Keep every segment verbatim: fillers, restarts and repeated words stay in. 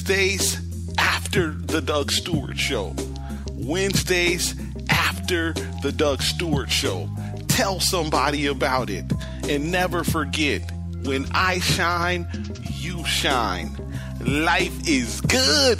Wednesdays after the Doug Stewart Show. Wednesdays after the Doug Stewart Show. Tell somebody about it. And never forget, when I shine, you shine. Life is good.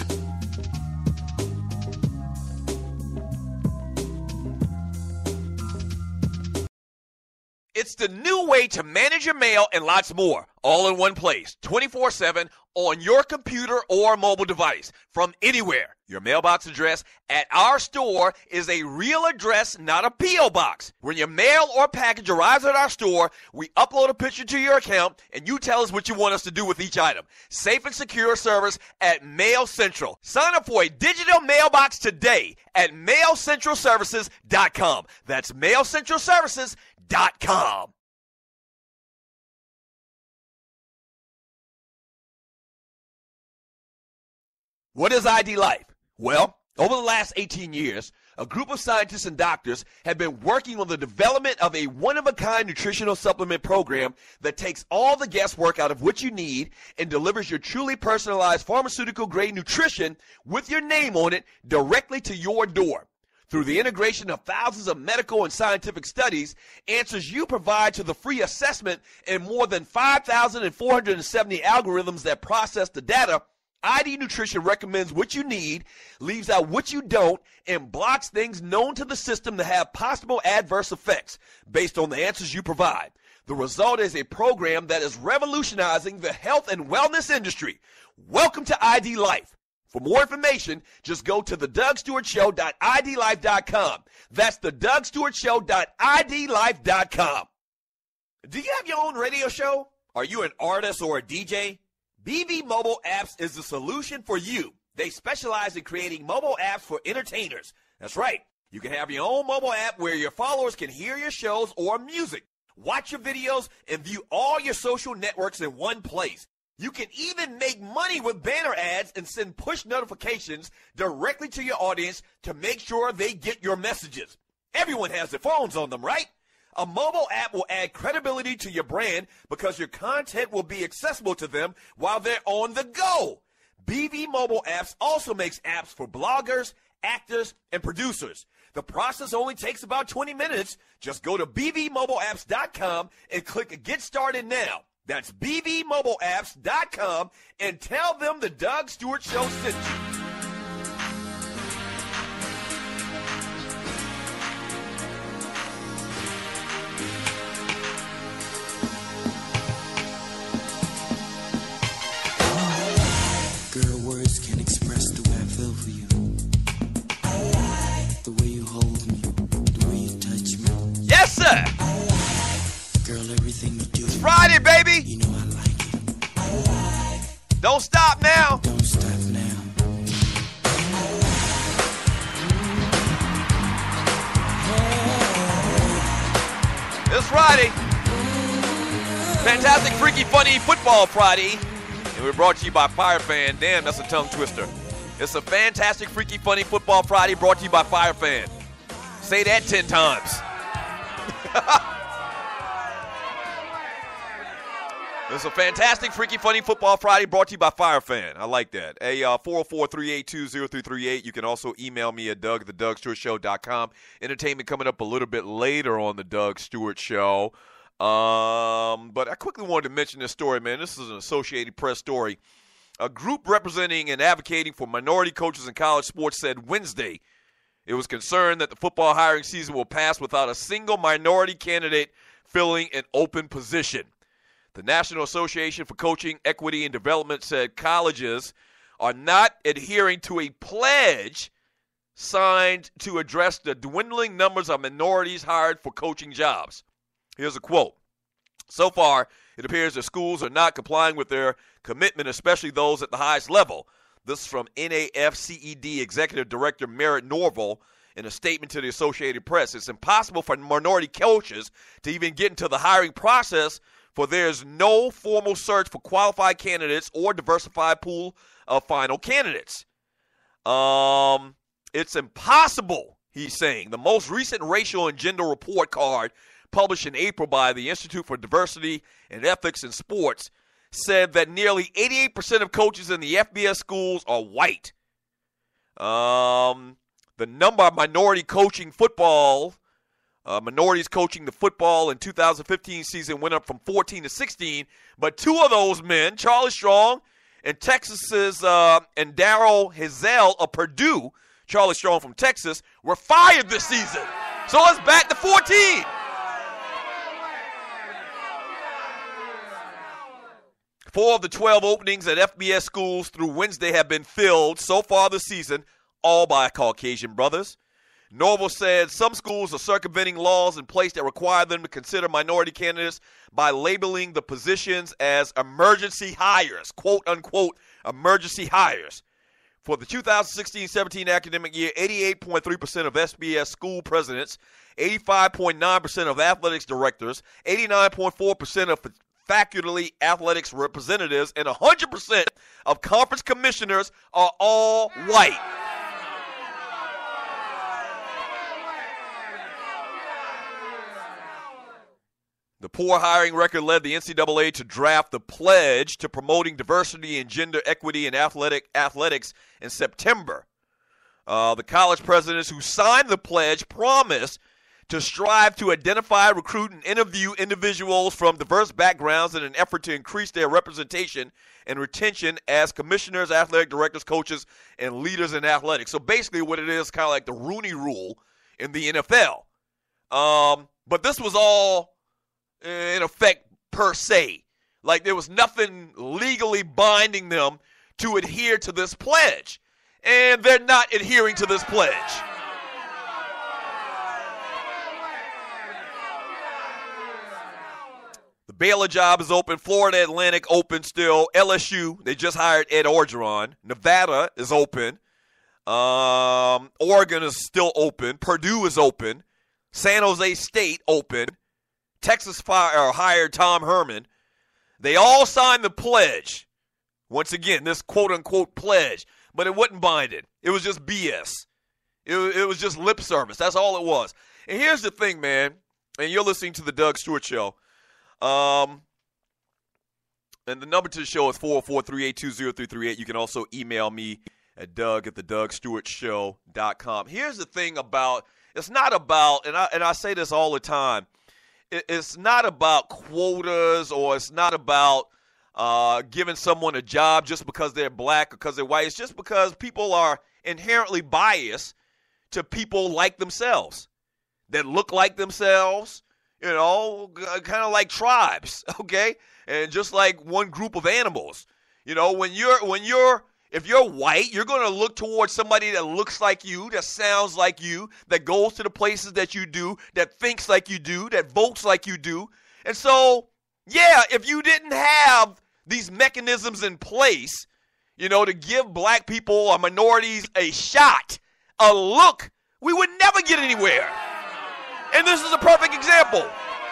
It's the new way to manage your mail and lots more, all in one place, twenty-four seven on your computer or mobile device, from anywhere. Your mailbox address at our store is a real address, not a P O box. When your mail or package arrives at our store, we upload a picture to your account, and you tell us what you want us to do with each item. Safe and secure service at Mail Central. Sign up for a digital mailbox today at mail central services dot com. That's mail central services dot com. What is I D Life? Well, over the last eighteen years, a group of scientists and doctors have been working on the development of a one-of-a-kind nutritional supplement program that takes all the guesswork out of what you need and delivers your truly personalized pharmaceutical-grade nutrition with your name on it directly to your door. Through the integration of thousands of medical and scientific studies, answers you provide to the free assessment, and more than five thousand four hundred seventy algorithms that process the data, I D Nutrition recommends what you need, leaves out what you don't, and blocks things known to the system to have possible adverse effects based on the answers you provide. The result is a program that is revolutionizing the health and wellness industry. Welcome to I D Life. For more information, just go to the doug stewart show dot I D life dot com. That's the doug stewart show dot I D life dot com. Do you have your own radio show? Are you an artist or a D J? B B Mobile Apps is the solution for you. They specialize in creating mobile apps for entertainers. That's right. You can have your own mobile app where your followers can hear your shows or music, watch your videos, and view all your social networks in one place. You can even make money with banner ads and send push notifications directly to your audience to make sure they get your messages. Everyone has their phones on them, right? A mobile app will add credibility to your brand because your content will be accessible to them while they're on the go. B B Mobile Apps also makes apps for bloggers, actors, and producers. The process only takes about twenty minutes. Just go to b b mobile apps dot com and click Get Started Now. That's b b mobile apps dot com and tell them the Doug Stewart Show sent you. Girl, words can't express the way I feel for you. I like the way you hold me, the way you touch me. Yes, sir. Girl, everything you do. It's Friday, baby. You know I like it. I like. Don't stop now. Don't stop now. It's Friday. Fantastic, freaky, funny football Friday. And we're brought to you by Fire Fan. Damn, that's a tongue twister. It's a fantastic, freaky, funny football Friday brought to you by Fire Fan. Say that ten times. It's a fantastic, freaky, funny football Friday brought to you by Fire Fan. I like that. Hey, uh, four oh four, three eight two, oh three three eight. You can also email me at doug at the doug stewart show dot com. Entertainment coming up a little bit later on the Doug Stewart Show. Um, but I quickly wanted to mention this story, man. This is an Associated Press story. A group representing and advocating for minority coaches in college sports said Wednesday it was concerned that the football hiring season will pass without a single minority candidate filling an open position. The National Association for Coaching, Equity, and Development said colleges are not adhering to a pledge signed to address the dwindling numbers of minorities hired for coaching jobs. Here's a quote. So far, it appears that schools are not complying with their commitment, especially those at the highest level. This is from N A F C E D Executive Director Merritt Norville in a statement to the Associated Press. It's impossible for minority coaches to even get into the hiring process, for there is no formal search for qualified candidates or diversified pool of final candidates. Um, it's impossible, he's saying. The most recent racial and gender report card published in April by the Institute for Diversity and Ethics in Sports said that nearly eighty-eight percent of coaches in the F B S schools are white. Um, the number of minority coaching football, uh, minorities coaching the football in two thousand fifteen season went up from fourteen to sixteen, but two of those men, Charlie Strong and Texas's uh, and Darrell Hazell of Purdue, Charlie Strong from Texas, were fired this season. So it's back to fourteen. Four of the twelve openings at F B S schools through Wednesday have been filled so far this season, all by Caucasian brothers. Norville said some schools are circumventing laws in place that require them to consider minority candidates by labeling the positions as emergency hires, quote unquote, emergency hires. For the two thousand sixteen seventeen academic year, eighty-eight point three percent of S B S school presidents, eighty-five point nine percent of athletics directors, eighty-nine point four percent of faculty athletics representatives, and one hundred percent of conference commissioners are all white. The poor hiring record led the N C double A to draft the pledge to promoting diversity and gender equity in athletic athletics in September. Uh, the college presidents who signed the pledge promised to strive to identify, recruit, and interview individuals from diverse backgrounds in an effort to increase their representation and retention as commissioners, athletic directors, coaches, and leaders in athletics. So basically what it is, kind of like the Rooney Rule in the N F L. Um, but this was all in effect per se. Like there was nothing legally binding them to adhere to this pledge. And they're not adhering to this pledge. The Baylor job is open. Florida Atlantic open still. L S U, they just hired Ed Orgeron. Nevada is open. Um, Oregon is still open. Purdue is open. San Jose State open. Texas fire, hired Tom Herman. They all signed the pledge. Once again, this quote-unquote pledge. But it wasn't binding. It was just B S. It, it was just lip service. That's all it was. And here's the thing, man. And you're listening to the Doug Stewart Show. Um, and the number to the show is four oh four, three eight two, oh three three eight. You can also email me at Doug at the Doug Stewart Show dot com. Here's the thing about, it's not about, and I, and I say this all the time, it, it's not about quotas or it's not about uh, giving someone a job just because they're black or because they're white. It's just because people are inherently biased to people like themselves, that look like themselves. You know, kind of like tribes, okay? And just like one group of animals. You know, when you're, when you're, if you're white, you're going to look towards somebody that looks like you, that sounds like you, that goes to the places that you do, that thinks like you do, that votes like you do. And so, yeah, if you didn't have these mechanisms in place, you know, to give black people or minorities a shot, a look, we would never get anywhere. And this is a perfect example.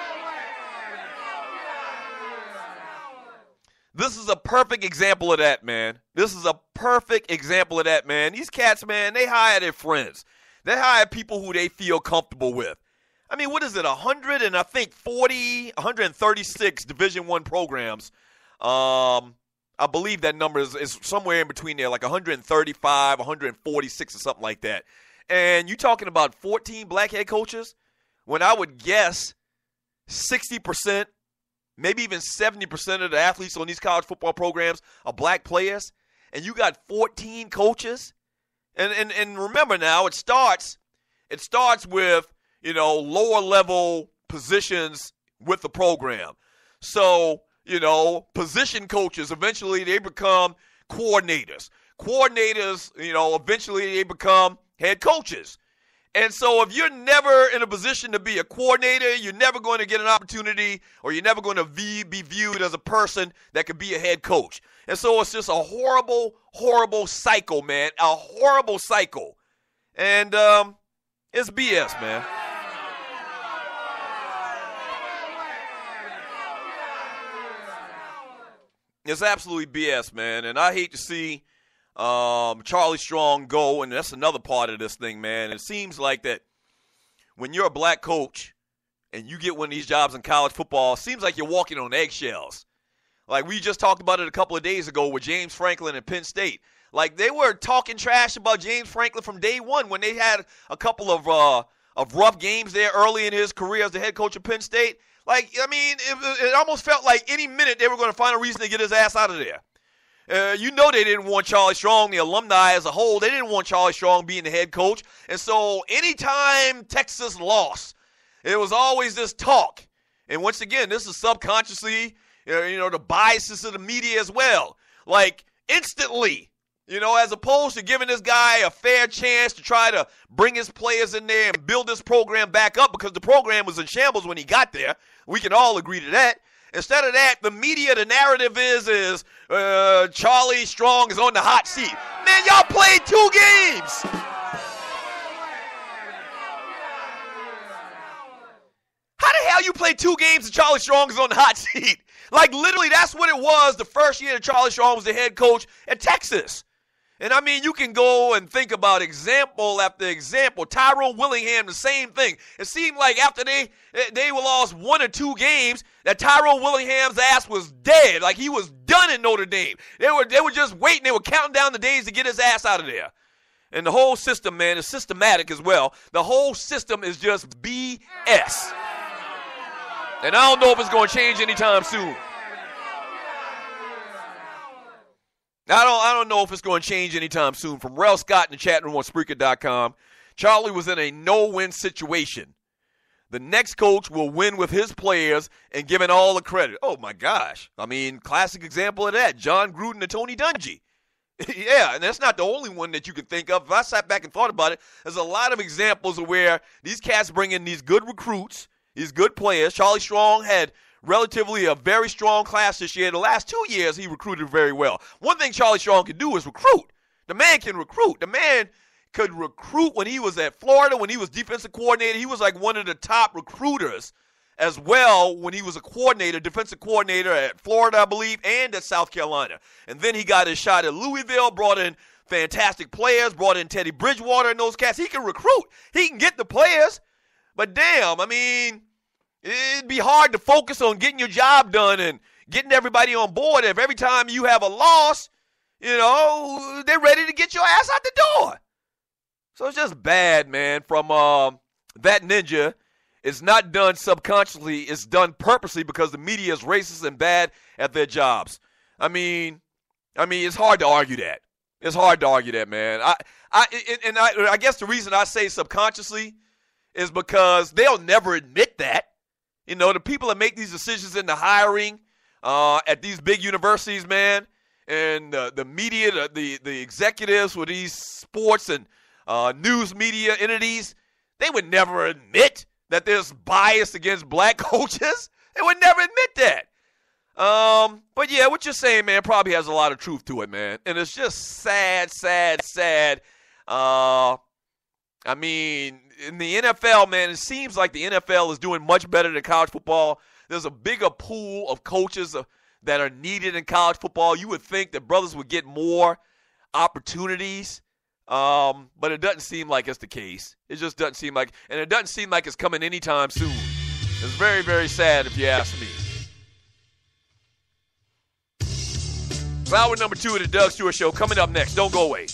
This is a perfect example of that, man. This is a perfect example of that, man. These cats, man, they hire their friends. They hire people who they feel comfortable with. I mean, what is it, one hundred and I think forty, one hundred thirty-six Division One programs. Um, I believe that number is, is somewhere in between there, like one hundred thirty-five, one hundred forty-six or something like that. And you're talking about fourteen black head coaches? When I would guess sixty percent, maybe even seventy percent of the athletes on these college football programs are black players, and you got fourteen coaches. And and, and remember now, it starts it starts with, you know, lower level positions with the program. So, you know, position coaches, eventually they become coordinators. Coordinators, you know, eventually they become head coaches. And so if you're never in a position to be a coordinator, you're never going to get an opportunity, or you're never going to be, be viewed as a person that could be a head coach. And so it's just a horrible, horrible cycle, man, a horrible cycle. And um, it's B S, man. It's absolutely B S, man. And I hate to see Um, Charlie Strong go, and that's another part of this thing, man. It seems like that when you're a black coach and you get one of these jobs in college football, it seems like you're walking on eggshells. Like we just talked about it a couple of days ago with James Franklin and Penn State. Like they were talking trash about James Franklin from day one when they had a couple of uh, of rough games there early in his career as the head coach of Penn State. Like, I mean, it, it almost felt like any minute they were going to find a reason to get his ass out of there. Uh, you know they didn't want Charlie Strong, the alumni as a whole, they didn't want Charlie Strong being the head coach. And so anytime Texas lost, it was always this talk. And once again, this is subconsciously, you know, the biases of the media as well. Like, instantly, you know, as opposed to giving this guy a fair chance to try to bring his players in there and build this program back up because the program was in shambles when he got there. We can all agree to that. Instead of that, the media, the narrative is, is uh, Charlie Strong is on the hot seat. Man, y'all played two games. How the hell you play two games and Charlie Strong is on the hot seat? Like, literally, that's what it was the first year that Charlie Strong was the head coach at Texas. And, I mean, you can go and think about example after example. Tyrone Willingham, the same thing. It seemed like after they they lost one or two games, that Tyrone Willingham's ass was dead. Like, he was done in Notre Dame. They were, they were just waiting. They were counting down the days to get his ass out of there. And the whole system, man, is systematic as well. The whole system is just B S. And I don't know if it's going to change anytime soon. I don't I don't know if it's going to change anytime soon. From Rel Scott in the chat room on Spreaker dot com, Charlie was in a no-win situation. The next coach will win with his players and giving all the credit. Oh, my gosh. I mean, classic example of that, John Gruden and Tony Dungy. Yeah, and that's not the only one that you can think of. If I sat back and thought about it, there's a lot of examples of where these cats bring in these good recruits, these good players. Charlie Strong had relatively a very strong class this year. The last two years, he recruited very well. One thing Charlie Strong can do is recruit. The man can recruit. The man could recruit when he was at Florida, when he was defensive coordinator. He was like one of the top recruiters as well when he was a coordinator, defensive coordinator at Florida, I believe, and at South Carolina. And then he got his shot at Louisville, brought in fantastic players, brought in Teddy Bridgewater and those cats. He can recruit. He can get the players. But damn, I mean, it'd be hard to focus on getting your job done and getting everybody on board if every time you have a loss, you know, they're ready to get your ass out the door. So it's just bad, man, from uh, that ninja. It's not done subconsciously. It's done purposely because the media is racist and bad at their jobs. I mean, I mean, it's hard to argue that. It's hard to argue that, man. I, I, and I, I guess the reason I say subconsciously is because they'll never admit that. You know, the people that make these decisions in the hiring uh, at these big universities, man, and uh, the media, the, the the executives with these sports and uh, news media entities, they would never admit that there's bias against black coaches. They would never admit that. Um, but, yeah, what you're saying, man, probably has a lot of truth to it, man. And it's just sad, sad, sad. Uh, I mean, in the N F L, man, it seems like the N F L is doing much better than college football. There's a bigger pool of coaches uh, that are needed in college football. You would think that brothers would get more opportunities, um, but it doesn't seem like it's the case. It just doesn't seem like, and it doesn't seem like it's coming anytime soon. It's very, very sad if you ask me. So hour number two of the Doug Stewart Show coming up next. Don't go away.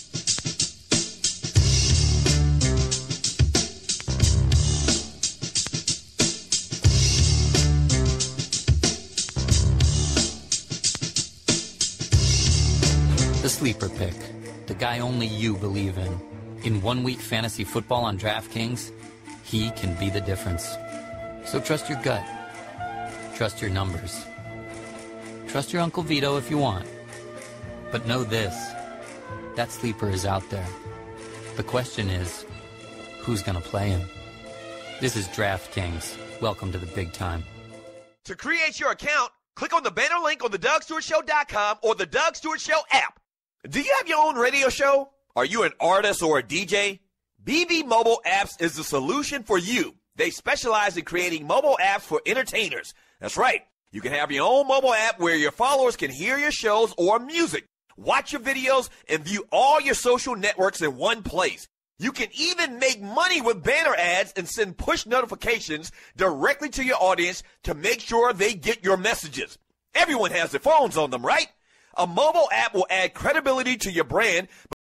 The Sleeper Pick, the guy only you believe in. In one-week fantasy football on DraftKings, he can be the difference. So trust your gut. Trust your numbers. Trust your Uncle Vito if you want. But know this, that sleeper is out there. The question is, who's going to play him? This is DraftKings. Welcome to the big time. To create your account, click on the banner link on the Doug Stewart Show dot com or the Doug Stewart Show app. Do you have your own radio show? Are you an artist or a D J? B B Mobile Apps is the solution for you. They specialize in creating mobile apps for entertainers. That's right. You can have your own mobile app where your followers can hear your shows or music, watch your videos, and view all your social networks in one place. You can even make money with banner ads and send push notifications directly to your audience to make sure they get your messages. Everyone has their phones on them, right? A mobile app will add credibility to your brand